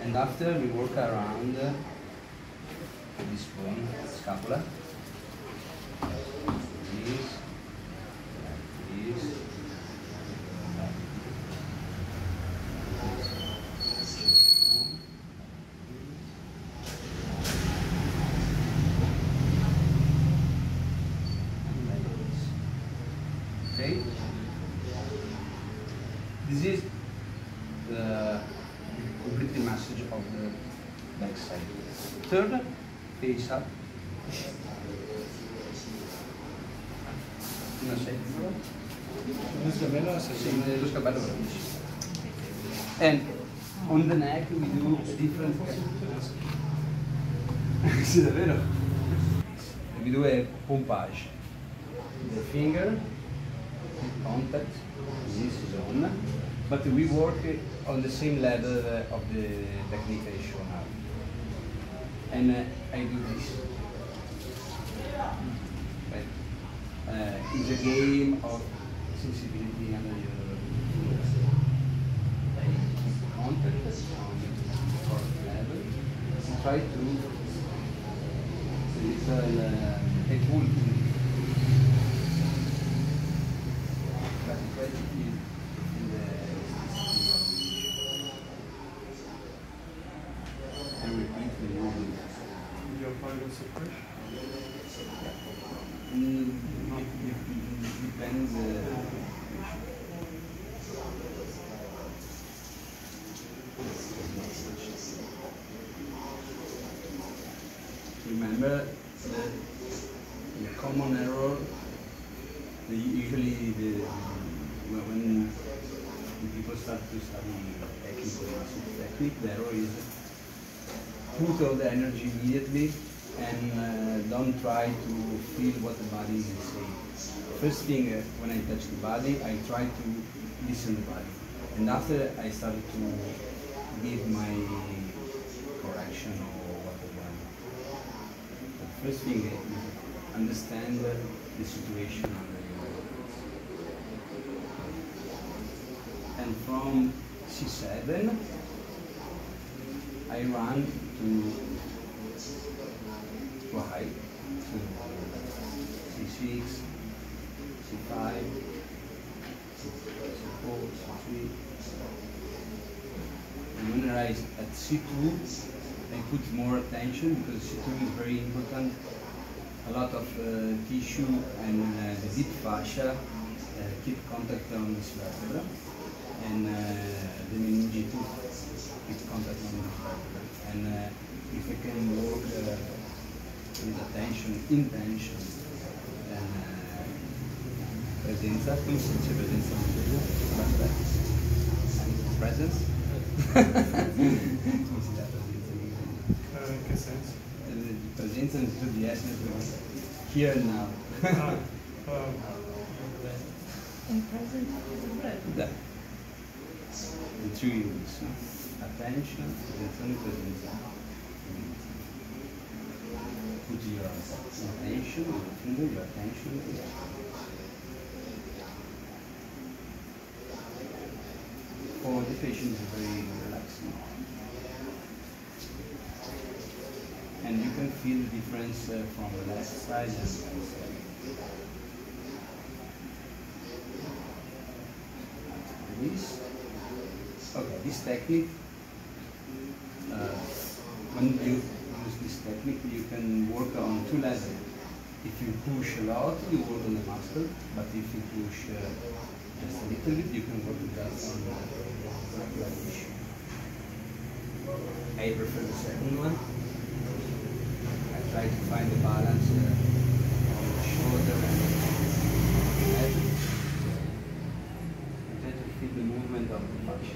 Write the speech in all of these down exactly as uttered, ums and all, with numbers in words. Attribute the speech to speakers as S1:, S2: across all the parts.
S1: And after we work around uh, this bone, scapula. This, this, okay? This is the completely massage of the back side. Third, face up. Una seconda. Sì, lo scapello bravissimo. And on the neck we do a different sì, davvero? We do a pompage. The finger, contact, this zone, but we work on the same level of the technique I show now. And uh, I do this. Right. Uh, it's a game of sensibility and uh, I keep contact on the fourth level and try to little uh, a pull but try to keep in the and repeat the movement.
S2: You apply the suppression?
S1: Mm, it, it, it depends. Uh, Remember the, the common error. The, usually, the, when, when people start to study technical technique, the error is put all the energy immediately and uh, don't try to feel what the body is saying. First thing, uh, when I touch the body, I try to listen to the body. And after I started to give my correction or whatever. The first thing is understand the situation under you. And from C seven, I run to to a height, to C six, C five, C four, C three. And when I rise at C two, I put more attention because C two is very important. A lot of uh, tissue and uh, the deep fascia uh, keep contact on this vertebra, and uh, the meninge too keep contact on this vertebra. And uh, if I can work uh, with attention, intention, and uh, presenza, come si dice presenza in inglese? Presence? Come si dà presenza in inglese?
S2: Uh, in che senso?
S1: Presenza in tutto di essere here and now.
S2: Ah, um,
S3: In present.
S1: That. The two units, no? Attention, attenzione, presenza. Put your attention, your finger, your attention. For the patient, it's very relaxing. And you can feel the difference uh, from the left side and the right side. This, okay, this technique, uh, when you use this technique, you can work on two levels. If you push a lot, you work on the muscle, but if you push uh, just a little bit, you can work just on the muscular tissue. I prefer the second one. Try to find the balance uh, on the shoulder and the head. And try to feel the movement of the fascia.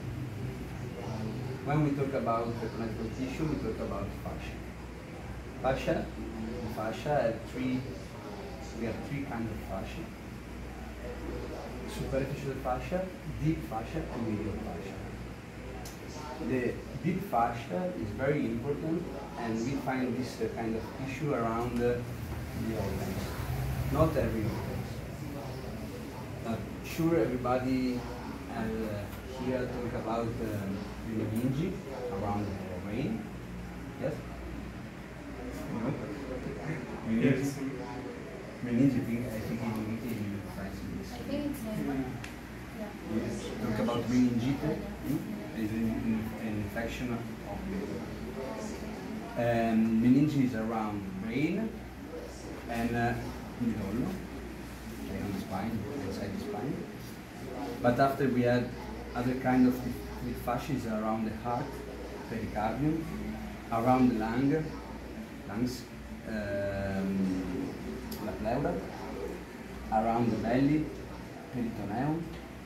S1: When we talk about the connective tissue, we talk about fascia. Fascia, the fascia have three, we have three kinds of fascia. Superficial fascia, deep fascia, and medial fascia. The deep fascia is very important, and we find this uh, kind of tissue around uh, the organs. Not every organ. Not sure everybody has uh, here talk about um, the meninge around the brain. Yes? No? Meninge?
S2: Yes.
S1: Meninge, I think, I think in Italy you find this.
S3: I think it's uh, yeah.
S1: Yes. Talk about meningite. Is an, an infection of the um, meninge is around the brain and uh, middle, okay, on the spine, inside the spine. But after we had other kind of with fascias around the heart, pericardium, around the lung, lungs, um, la pleura, around the belly, peritoneum,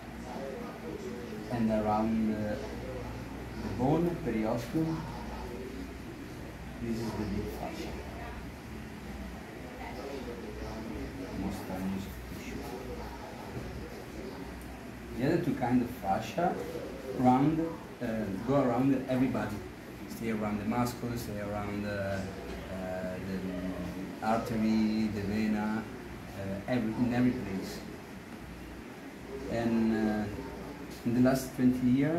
S1: and around uh, the bone, periosteum. This is the big fascia. Most famous tissue. The other two kind of fascia round, uh, go around everybody. Stay around the muscles, stay around uh, uh, the artery, the vena, uh, every, in every place. And uh, in the last twenty years,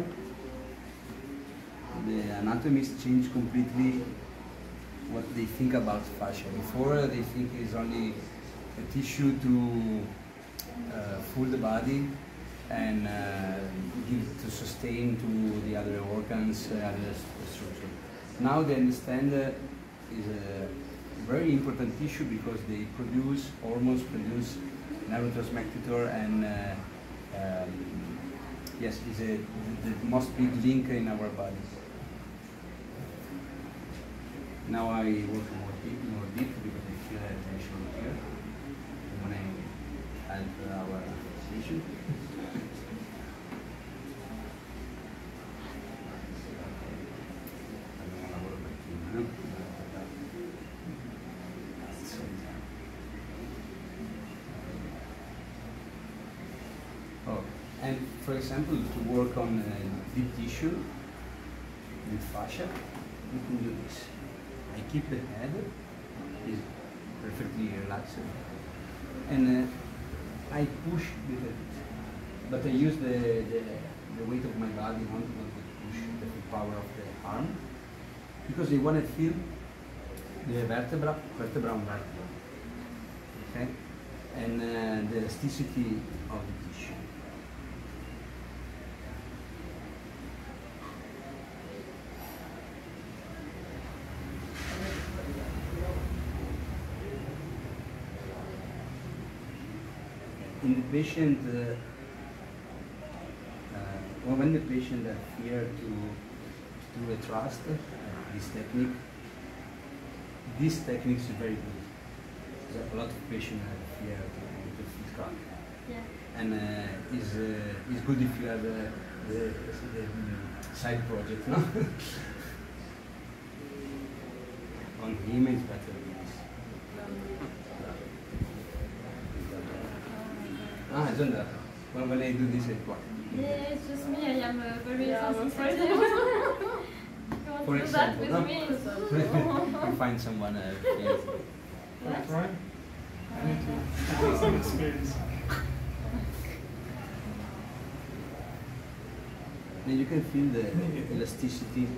S1: the anatomists changed completely what they think about fascia. Before, they think it's only a tissue to uh, fool the body and uh, give to sustain to the other organs and other structure. Now they understand uh, is a very important tissue because they produce hormones, produce neurotransmitter, and uh, um, yes, is a the, the most big link in our body. Now I work more deep, more deep because I feel a tension here when I add our station. Oh, and for example, to work on uh, deep tissue with fascia, you can do this. I keep the head is perfectly relaxed, and uh, I push with it, but I use the, the, the weight of my body, not, not to push the full power of the arm, because I want to feel the vertebra, vertebra on vertebra, okay, and uh, the elasticity of the tissue. In the patient, uh, uh, well, when the patient has fear to do a trust, uh, this technique, this technique is very good. There's a lot of patients have fear to do the trust. Yeah. And uh, it's, uh, it's good if you have a, the, the um, side project, no? On him it's better than this. Ah, it's on the, when, when I do this, it what?
S3: Yeah, it's just me. I am uh, very
S4: Yeah, I'm
S3: sensitive.
S4: afraid.
S3: You want
S1: For
S3: to do that
S1: example,
S3: with
S1: no?
S3: me?
S1: You find someone uh, yes.
S2: Right, right? I need to get some experience.
S1: And you can feel the elasticity.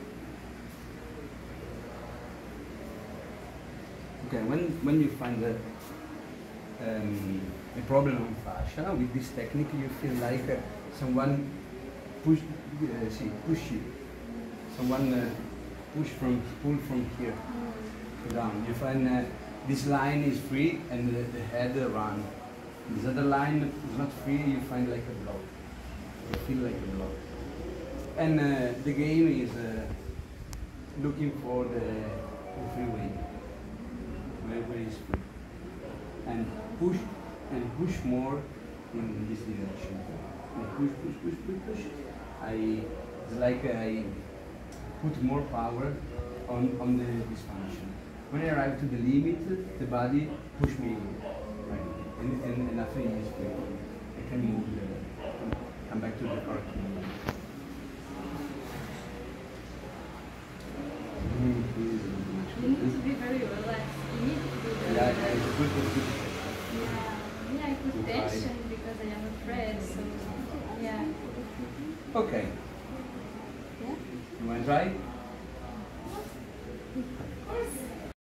S1: Okay, when when you find a, um, a problem on fascia with this technique, you feel like uh, someone push, uh, see, push you. Someone uh, push from pull from here down. You find uh, this line is free and the, the head uh, run. This other line is not free. You find like a block. You feel like a block. And uh, the game is uh, looking for the, the free way, where, where is free, and push and push more in this direction. And push, push, push, push, push. I it's like I put more power on on the dysfunction. When I arrive to the limit, the body push me right, and, and, and nothing is free. I can move the, come back to the correct movement.
S3: You need to be very relaxed. You need to be very
S1: Yeah,
S3: relaxed.
S1: it's good, it's good.
S3: Yeah, me I put tension because I am afraid. So yeah.
S1: Okay.
S3: Yeah?
S1: You want to try?